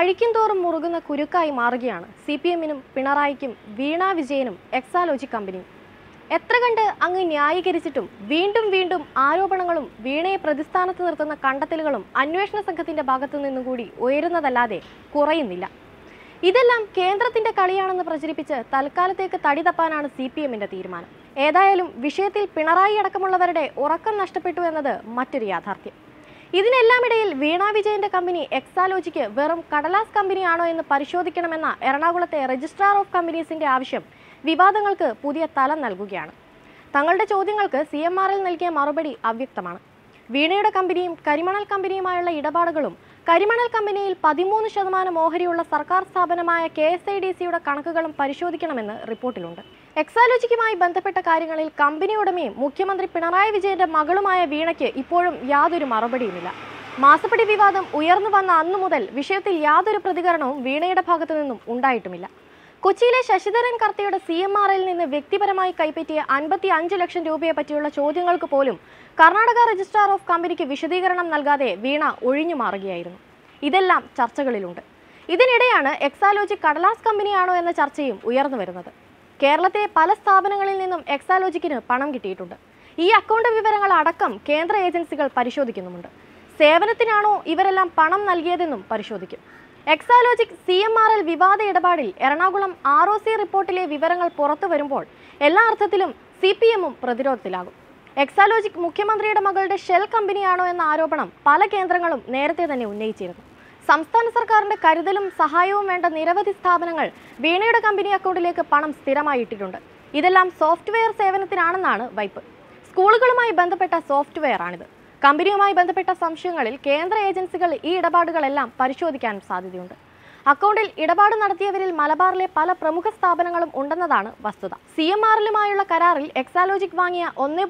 അഴിക്കും തോറും മുറുകുന്ന കുരുക്കായി മാറുകയാണ് CPM-നും പിണറായിക്കും വീണ വിജയനും എക്സാലോജി കമ്പനിയും. എത്ര കണ്ട് അങ്ങ് ന്യായീകരിച്ചിട്ടും വീണ്ടും വീണ്ടും ആരോപണങ്ങളും വീണയെ പ്രതിസ്ഥാനത്ത് നിർത്തുന്ന കണ്ടെത്തലുകളും അന്വേഷണ സംഘത്തിന്റെ ഭാഗത്തു നിന്നും കൂടി ഉയരുന്നതല്ലാതെ കുറയുന്നില്ല. ഇതെല്ലാം കേന്ദ്രത്തിന്റെ കളിയാണെന്ന് പ്രചരിപ്പിച്ച് തൽക്കാലത്തേക്ക് തടി തപ്പാനാണ് CPM-ന്റെ തീരുമാനം. ഏതായാലും വിഷയത്തിൽ പിണറായി അടക്കമുള്ളവരുടെ ഉറക്കം നഷ്ടപ്പെട്ടു എന്നത് മറ്റൊരു യാഥാർത്ഥ്യം. ഇതിനെല്ലാമിടയിൽ വീണ വിജയന്റെ കമ്പനി എക്സാലോജിക്ക് വെറും കടലാസ് കമ്പനിയാണോ എന്ന് പരിശോധിക്കണമെന്ന എറണാകുളത്തെ രജിസ്ട്രാർ ഓഫ് കമ്പനീസിന്റെ ആവശ്യം വിവാദങ്ങൾക്ക് പുതിയ തലം നൽകുകയാണ്. തങ്ങളുടെ ചോദ്യങ്ങൾക്ക് CMRL നൽകിയ മറുപടി അവ്യക്തമാണ്. വീണയുടെ കമ്പനിയും കരിമണൽ കമ്പനിയുമായുള്ള ഇടപാടുകളും കരിമണൽ കമ്പനിയിൽ 13% ഓഹരിയുള്ള സർക്കാർ സ്ഥാപനമായ KSIDCയുടെ കണക്കുകളും പരിശോധിക്കണമെന്ന് റിപ്പോർട്ടിലുണ്ട്. എക്സാലോജിക്കുമായി ബന്ധപ്പെട്ട കാര്യങ്ങളിൽ കമ്പനി ഉടമയും മുഖ്യമന്ത്രി പിണറായി വിജയന്റെ മകളുമായ വീണയ്ക്ക് ഇപ്പോഴും യാതൊരു മറുപടിയുമില്ല. മാസപ്പടി വിവാദം ഉയർന്നു വന്ന അന്നു മുതൽ വിഷയത്തിൽ യാതൊരു പ്രതികരണവും വീണയുടെ ഭാഗത്തു നിന്നും ഉണ്ടായിട്ടുമില്ല. കൊച്ചിയിലെ ശശിധരൻ കർത്തയുടെ CMRL നിന്ന് വ്യക്തിപരമായി കൈപ്പറ്റിയ 55 ലക്ഷം രൂപയെ പറ്റിയുള്ള ചോദ്യങ്ങൾക്ക് പോലും കർണാടക രജിസ്ട്രാർ ഓഫ് കമ്പനിക്ക് വിശദീകരണം നൽകാതെ വീണ ഒഴിഞ്ഞു മാറുകയായിരുന്നു. ഇതെല്ലാം ചർച്ചകളിലുണ്ട്. ഇതിനിടെയാണ് എക്സാലോജി കടലാസ് കമ്പനിയാണോ എന്ന ചർച്ചയും ഉയർന്നു വരുന്നത്. കേരളത്തെ പല സ്ഥാപനങ്ങളിൽ നിന്നും എക്സാലോജിക്കിന് പണം കിട്ടിയിട്ടുണ്ട്. ഈ അക്കൗണ്ട് വിവരങ്ങൾ അടക്കം കേന്ദ്ര ഏജൻസികൾ പരിശോധിക്കുന്നുമുണ്ട്. സേവനത്തിനാണോ ഇവരെല്ലാം പണം നൽകിയതെന്നും പരിശോധിക്കും. എക്സാലോജിക് CMRL വിവാദ ഇടപാടിൽ എറണാകുളം ROC റിപ്പോർട്ടിലെ വിവരങ്ങൾ പുറത്തു വരുമ്പോൾ എല്ലാ അർത്ഥത്തിലും CPM-ഉം പ്രതിരോധത്തിലാകും. എക്സാലോജിക് മുഖ്യമന്ത്രിയുടെ മകളുടെ ഷെൽ കമ്പനിയാണോ എന്ന ആരോപണം പല കേന്ദ്രങ്ങളും നേരത്തെ തന്നെ ഉന്നയിച്ചിരുന്നു. സംസ്ഥാന സർക്കാരിന്റെ കരുതലും സഹായവും വേണ്ട നിരവധി സ്ഥാപനങ്ങൾ വീണയുടെ കമ്പനി അക്കൗണ്ടിലേക്ക് പണം സ്ഥിരമായി ഇട്ടിട്ടുണ്ട്. ഇതെല്ലാം സോഫ്റ്റ്വെയർ സേവനത്തിനാണെന്നാണ് വൈപ്പ്. സ്കൂളുകളുമായി ബന്ധപ്പെട്ട സോഫ്റ്റ്വെയർ ആണിത്. കമ്പനിയുമായി ബന്ധപ്പെട്ട സംശയങ്ങളിൽ കേന്ദ്ര ഏജൻസികൾ ഈ ഇടപാടുകളെല്ലാം പരിശോധിക്കാൻ സാധ്യതയുണ്ട്. അക്കൗണ്ടിൽ ഇടപാട് നടത്തിയവരിൽ മലബാറിലെ പല പ്രമുഖ സ്ഥാപനങ്ങളും ഉണ്ടെന്നതാണ് വസ്തുത. CMRL-ലുമായുള്ള കരാറിൽ എക്സാലോജിക് വാങ്ങിയ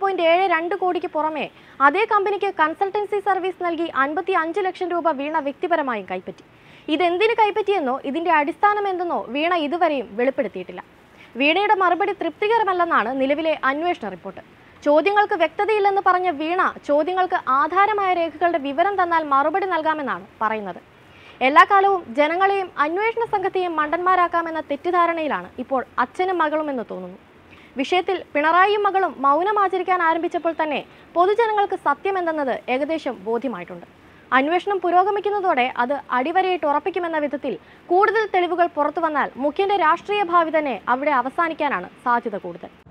1.72 കോടിക്ക് പുറമെ അതേ കമ്പനിക്ക് കൺസൾട്ടൻസി സർവീസ് നൽകി 55 ലക്ഷം രൂപ വീണ വ്യക്തിപരമായും കൈപ്പറ്റി. ഇതെന്തിന് കൈപ്പറ്റിയെന്നോ ഇതിന്റെ അടിസ്ഥാനം എന്തെന്നോ വീണ ഇതുവരെയും വെളിപ്പെടുത്തിയിട്ടില്ല. വീണയുടെ മറുപടി തൃപ്തികരമല്ലെന്നാണ് നിലവിലെ അന്വേഷണ റിപ്പോർട്ട്. ചോദ്യങ്ങൾക്ക് വ്യക്തതയില്ലെന്ന് പറഞ്ഞ വീണ ചോദ്യങ്ങൾക്ക് ആധാരമായ രേഖകളുടെ വിവരം തന്നാൽ മറുപടി നൽകാമെന്നാണ് പറയുന്നത്. എല്ലാ കാലവും ജനങ്ങളെയും അന്വേഷണ സംഘത്തെയും മണ്ടന്മാരാക്കാമെന്ന തെറ്റിദ്ധാരണയിലാണ് ഇപ്പോൾ അച്ഛനും മകളും എന്ന് തോന്നുന്നു. വിഷയത്തിൽ പിണറായിയും മകളും മൗനം ആചരിക്കാൻ ആരംഭിച്ചപ്പോൾ തന്നെ പൊതുജനങ്ങൾക്ക് സത്യമെന്തെന്നത് ഏകദേശം ബോധ്യമായിട്ടുണ്ട്. അന്വേഷണം പുരോഗമിക്കുന്നതോടെ അത് അടിവരയിട്ട് ഉറപ്പിക്കുമെന്ന വിധത്തിൽ കൂടുതൽ തെളിവുകൾ പുറത്തു വന്നാൽ മുഖ്യന്റെ രാഷ്ട്രീയ ഭാവി തന്നെ അവിടെ അവസാനിക്കാനാണ് സാധ്യത കൂടുതൽ.